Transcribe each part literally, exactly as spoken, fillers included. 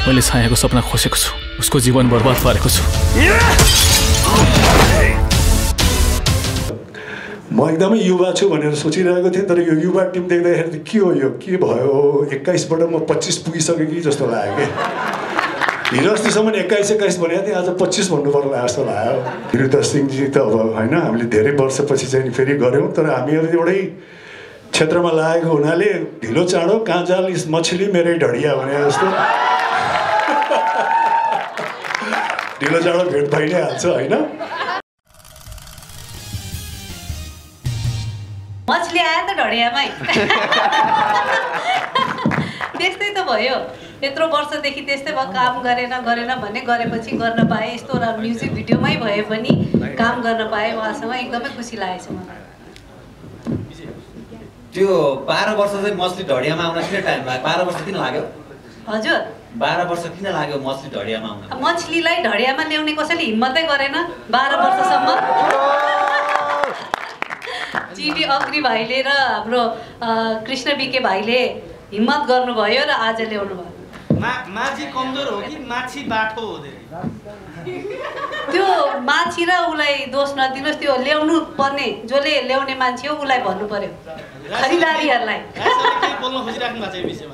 मैले छायाको सपना खोसेको छु, उसको जीवन बर्बाद पारेको छु। म एकदमै युवा छु भनेर सोचिरहेको थिएँ, तर यो युवा टिम देख्दाखेरि त के हो यो के भयो एक्काइसबाट म पच्चिस पुगिसकेँ कि जस्तो लाग्यो क्या। हिजो अस्तिसम्म एक्काइस एक्काइस भनेको थिएँ, आज पच्चिस भन्नु पर्ला जस्तो लाग्यो। निरुता सिंहजी त अब होइन हामीले धेरै वर्षपछि चाहिँ फेरि गऱ्यौँ, तर हामीहरू एउटै क्षेत्रमा लागेको हुनाले ढिलो चाँडो कहाँ जालिस मछली मेरै ढडिया भने जस्तो ढिलो चाँडो भेट भइ नै हाल्छ होइन। मछली आयो त ढडियामै त्यस्तै त भयो। यत्रो वर्षदेखि त्यस्तै भयो, काम गरेन गरेन भने गरेपछि गर्न पाएँ। यस्तो म्युजिक भिडियोमै भए पनि काम गर्न पाएँ उहाँसँग, एकदमै खुसी लागेको छ मलाई। त्यो बाह्र वर्ष चाहिँ मछली ढडियामा आउन किन टाइम लाग्यो? बाह्र वर्ष किन लाग्यो? हजुर बाह्र वर्ष किन लाग्यो मछली ढडियामा आउन? मछलीलाई ढडियामा ल्याउने कसैले हिम्मतै गरेन बाह्र वर्षसम्म। टिभी अग्री भाइले र हाम्रो कृष्ण बिके भाइले हिम्मत गर्नुभयो र आज ल्याउनु भयो। मा माछी कमजोर हो कि माछी बाठो हो? त्यो माछी र उसलाई दोष नदिनुहोस्, त्यो ल्याउनु पर्ने जसले ल्याउने मान्छे हो उसलाई भन्नु पर्यो, खरिदारीहरूलाई। के बोल्न खोजिराख्नु भएको छ यो विषयमा?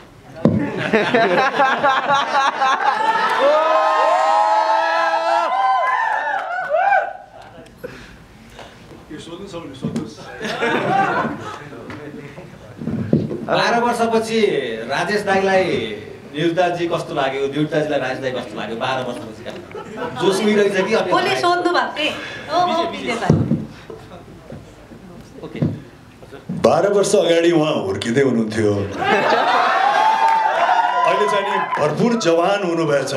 बाह्र वर्षपछि राजेश दाईलाई निरुताजी कस्तो लाग्यो? निरुताजीलाई राजेश दाई कस्तो लाग्यो? बाह्र वर्षपछि जोस उइरहेछ कि? कसले सोध्नु भएको? बाह्र वर्ष अगाडि उहाँ हुर्किँदै हुनुहुन्थ्यो, अहिले चाहिँ नि भरपुर जवान हुनुभएछ।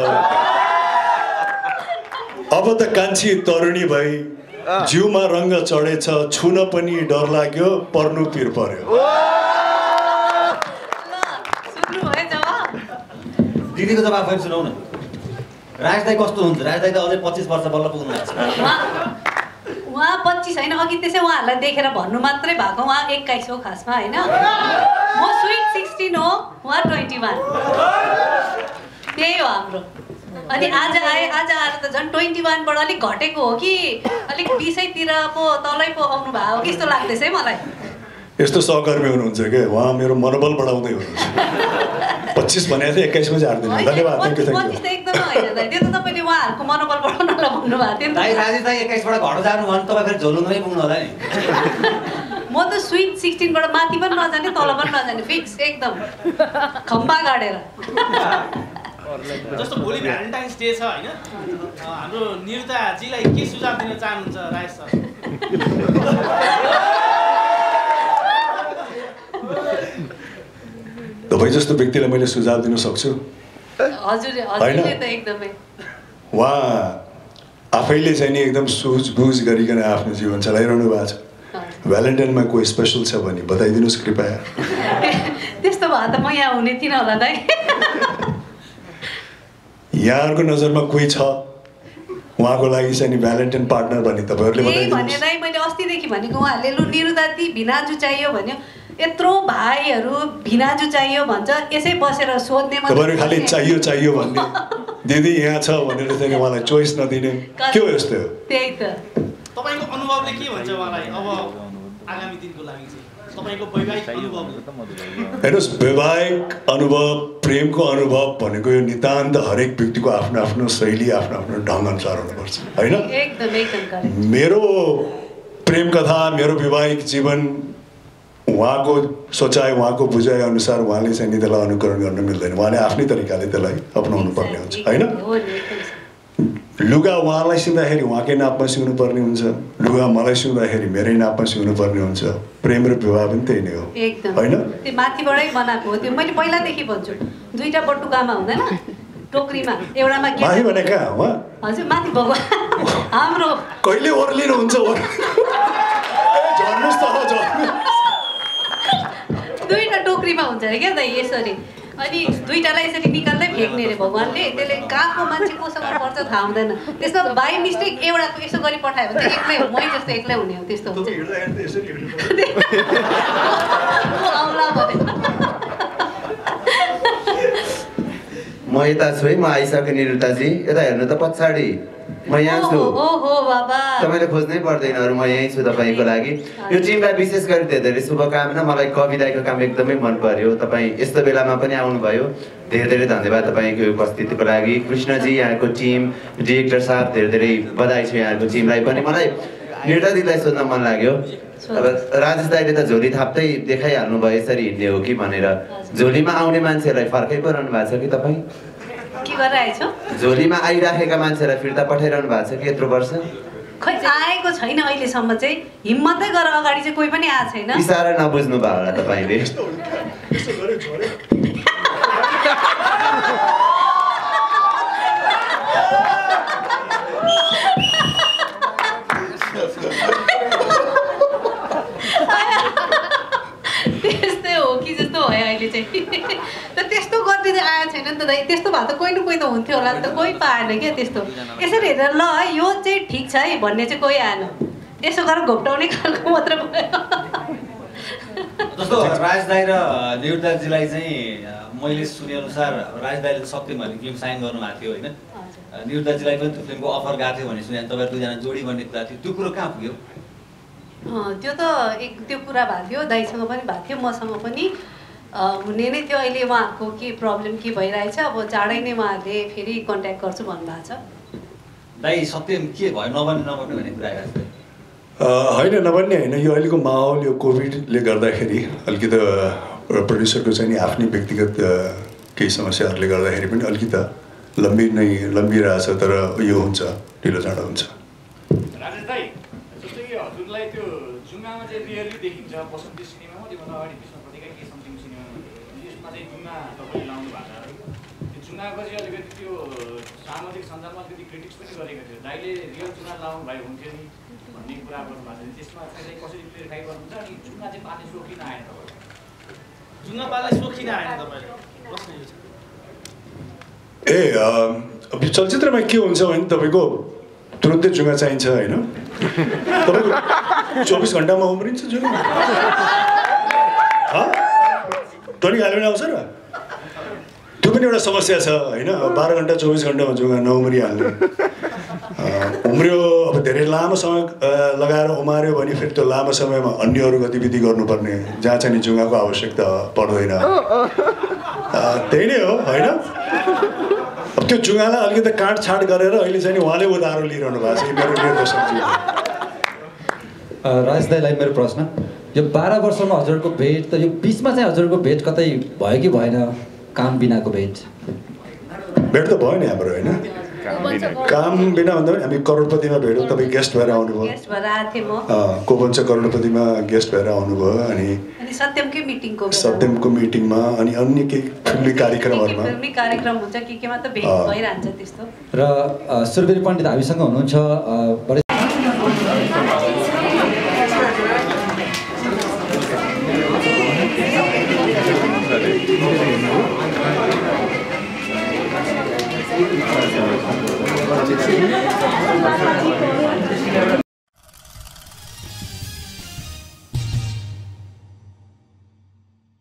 अब त कान्छी तरुणी भई जिउमा रङ्ग चढेछ, छुन पनि डर लाग्यो, पर्नु पिर पर्यो। दिदीको जवाब फेरि सुनाउ न। राज दाई कस्तो हुन्छ? राज दाई त अझै पच्चिस वर्ष बल्ल पुग्नु भएको छ। उहाँ पच्चिस होइन, अघि त्यसै उहाँहरूलाई देखेर भन्नु मात्रै भएको। उहाँ एक्काइस हो खासमा होइन, म स्विट सिक्सटिन हो, उहाँ ट्वेन्टी वान। त्यही हो हाम्रो। अनि आज आए, आज आएर त झन् ट्वेन्टी वानबाट अलिक घटेको हो कि अलिक बिसैतिर पो तलै पो आउनु भएको हो कि जस्तो लाग्दैछ है मलाई। यस्तो सहकर्मी हुनुहुन्छ क्या, उहाँ मेरो मनोबल बढाउँदै हुनुहुन्छ। पच्चिस भनेको थियो, एक्काइसमा चाहिँ हार्दैन। धन्यवाद, थ्याङ्क यू थ्याङ्क यू। पच्चिस त एकदमै होइन दाइ, त्यो त तपाईँले उहाँहरूको मनोबल बढाउनलाई भन्नुभएको थियो नि। दाइ राजेश दाइ एक्काइसबाट घट जानु भने तपाईँ फेरि झोलुङमै पुग्नु होला नि। म त स्विट सिक्सटिनबाट माथि पनि नजाने तल पनि नजाने, फिक्स एकदम खम्बा गाडेर। जस्तो भोलि भ्यालेन्टाइन्स डे छ होइन, हाम्रो निरुताजीलाई के सुझाव दिन चाहनुहुन्छ राजेश सर? तपाईँ जस्तो व्यक्तिलाई मैले सुझाव दिन सक्छु? हजुर हजुरले त एकदमै। उहाँ आफैले चाहिँ नि एकदम सुझबुझ गरिकन आफ्नो जीवन चलाइरहनु भएको छ। भ्यालेन्टाइनमा कोही स्पेसल छ भने बताइदिनुहोस् कृपया। त्यस्तो भए त म यहाँ हुने थिइनँ होला दाइ। यहाँहरूको नजरमा कोही छ उहाँको लागि चाहिँ नि भ्यालेन्टाइन पार्टनर भन्ने तपाईँहरूले बताइदिनुहोस्। भने दाइ मैले अस्तिदेखि भनेको, उहाँहरूले लु निरुता ती भिनाजु चाहियो भन्यो, यत्रो भाइहरू भिनाजु चाहियो भन्छ, यसै बसेर सोध्ने तपाईँहरू खालि चाहियो चाहियो भन्ने, दिदी यहाँ छ भनेर चाहिँ उहाँलाई चोइस नदिने, के हो यस्तो? त्यही त। तपाईँको अनुभवले के भन्छ उहाँलाई अब आगामी दिनको लागि चाहिँ तपाईँको वैवाहिक अनुभव? हेर्नुहोस्, वैवाहिक अनुभव, प्रेमको अनुभव भनेको यो नितान्त हरेक व्यक्तिको आफ्नो आफ्नो शैली, आफ्नो आफ्नो ढङ्ग अनुसार हुनुपर्छ होइन। मेरो प्रेम कथा, मेरो वैवाहिक जीवन उहाँको सोचाइ, उहाँको बुझाइ अनुसार उहाँले चाहिँ नि त्यसलाई अनुकरण गर्न मिल्दैन। उहाँले आफ्नै तरिकाले त्यसलाई अपनाउनु पर्ने हुन्छ होइन। लुगा उहाँलाई सिउँदाखेरि उहाँकै नापमा सिउनु पर्ने हुन्छ, लुगा मलाई सिउँदाखेरि मेरै नापमा सिउनु पर्ने हुन्छ। प्रेम र विवाह पनि त्यही नै हो होइन। त्यो माथिबाटै बनाएको हो, त्यो मैले पहिलादेखि भन्छु। दुईटा बटुकामा हुँदैन, टोकरीमा एउटामा माथि भने कहाँ हो? हजुर माथि भगवान हाम्रो कहिले ओर्लिनुहुन्छ? झर्नुहोस् त, दुईटा टोकरीमा हुन्छ अरे क्या दाइ यसरी, अनि दुईटालाई यसरी निकाल्दै फ्याँक्ने अरे भगवान्ले। त्यसले कहाँको मान्छे कोसँग पर्छ थाहा हुँदैन। त्यसमा बाई मिस्टेक एउटाको यसो गरी पठायो भने एक्लै हो, मै जस्तो एक्लै हुने हो, त्यस्तो हुन्छ। म यता छु है, म आइसकेँ निरुताजी। यता हेर्नु त पछाडि, म यहाँ छु। ओहो बाबा, तपाईँले खोज्नै पर्दैन, म यहीँ छु तपाईँको लागि। यो टिमलाई विशेष गरी धेरै धेरै शुभकामना। मलाई कवि दाइको काम एकदमै मन पर्यो। तपाईँ यस्तो बेलामा पनि आउनुभयो, धेरै धेरै धन्यवाद तपाईँको उपस्थितिको लागि। कृष्णजी, यहाँको टिम, डिरेक्टर साहब, धेरै धेरै बधाई छ यहाँको टिमलाई पनि। मलाई निरुता दिदीलाई सोध्न मन लाग्यो, अब राजेश दाइले त झोली थाप्दै देखाइहाल्नु भयो यसरी हिँड्ने हो कि भनेर। झोलीमा आउने मान्छेहरूलाई फर्कै पराउनु भएको छ कि तपाईँ? के गरिरहेछौ? झोलीमा आइराखेका मान्छेलाई फिर्ता पठाइरहनु भएको छ कि यत्रो वर्ष? खै आएको छैन अहिलेसम्म चाहिँ। हिम्मतै गरेर अगाडि चाहिँ कोही पनि आएको छैन। इसारा नबुझ्नु भयो होला तपाईँले। त्यस्तै हो कि जस्तो भयो अहिले चाहिँ। त त्यस्तो गर्ने चाहिँ आएको छैन नि त दाइ। त्यस्तो भए त कोही न कोही त हुन्थ्यो होला नि त, कोही पाएन क्या त्यस्तो। यसरी हेरेर ल है यो चाहिँ ठिक छ है भन्ने चाहिँ कोही आएन। यसो गरेर घोप्टाउने खालको मात्र भयो। जस्तो राज दाइ र निरुताजीलाई चाहिँ मैले सुनेअनुसार राज दाइले सत्यम भन्ने फिल्म साइन गर्नुभएको थियो होइन? निरुताजीलाई पनि त्यो फिल्मको अफर गएको थियो भने सुने, तपाईँहरू दुईजना जोडी भन्ने कुरा थियो, त्यो कुरो कहाँ पुग्यो? त्यो त एक त्यो कुरा भएको थियो, दाइसँग पनि भएको थियो, मसँग पनि हुने नै थियो। अहिले उहाँहरूको के प्रब्लम के भइरहेछ, अब चाँडै नै उहाँहरूले फेरि कन्ट्याक्ट गर्छु भन्नुभएको छ। दाइ सत्यम के भयो, नबन्ने नबन्ने भन्ने कुरा आइरहेको छ? होइन नबन्ने होइन, यो अहिलेको माहौल यो कोभिडले गर्दाखेरि अलिकति प्रड्युसरको चाहिँ नि आफ्नै व्यक्तिगत केही समस्याहरूले गर्दाखेरि पनि अलिकति लम्बी नै लम्बिरहेछ, तर यो हुन्छ, ढिलो चाँडो हुन्छ। राजेश दाइ, जस्तो कि हजुरलाई त्यो जुङ्गामा चाहिँ रियली देखिन्छ बसन्ती सिनेमामा, त्योभन्दा अगाडि विष्णु पत्रिका के समथिङ सिनेमामा, यसमा चाहिँ जुङ्गा तपाईँले लाउनु भएको छ। त्यो जुङ्गाको चाहिँ अलिकति त्यो सामाजिक सञ्जालमा अलिकति क्रिटिक्स पनि गरेको थियो, दाइले रियल जुङ्गा लाउनु भएको हुन्थ्यो नि भन्ने कुरा गर्नुभएको छ। त्यसमा चाहिँ कसरी क्लियरिफाई गर्नुहुन्छ? अनि जुङ्गा चाहिँ पाल्ने सो किन आएन तपाईँले? जुङ्गा पाल्ने सो किन आएन तपाईँले? प्रश्न यो छ। ए अब यो चलचित्रमा के हुन्छ भने तपाईँको तुरुन्तै जुङ्गा चाहिन्छ होइन? तपाईँको चौबिस घन्टामा उम्रिन्छ जुङ्गा? टनिक हाल्यो भने आउँछ र? त्यो पनि एउटा समस्या छ होइन? बाह्र घन्टा चौबिस घन्टामा जुङ्गा नउम्रिहाल्ने। उम्रियो अब धेरै लामो समय लगाएर उमार्यो भने फेरि त्यो लामो समयमा अन्य अरू गतिविधि गर्नुपर्ने, जहाँ चाहिँ नि जुङ्गाको आवश्यकता पर्दैन। त्यही नै हो होइन? अब त्यो जुङ्गालाई अलिकति काटछाँट गरेर अहिले चाहिँ नि उहाँले उधारो लिइरहनु भएको छ। मेरो निर्देशकजी राजेश दाइलाई मेरो प्रश्न, यो बाह्र वर्षमा हजुरको भेट त यो बिचमा चाहिँ हजुरको भेट कतै भयो कि भएन? काम बिनाको भेट? भेट त भयो नि हाम्रो होइन? काम बिना भन्दा पनि हामी करोडपतिमा भेट्यौँ, तपाईँ गेस्ट भएर आउनुभयो। गेस्ट भएर आएको थिएँ म। को भन्छ करोडपतिमा गेस्ट भएर आउनुभयो। अनि सत्यमकै मिटिङको सत्यमको मिटिङमा अनि अन्य केही फिल्मी कार्यक्रमहरूमा फिल्मी कार्यक्रम हुन्छ के केमा त भेट भइरहन्छ त्यस्तो। र सुरबेरी पण्डित हामीसँग हुनुहुन्छ।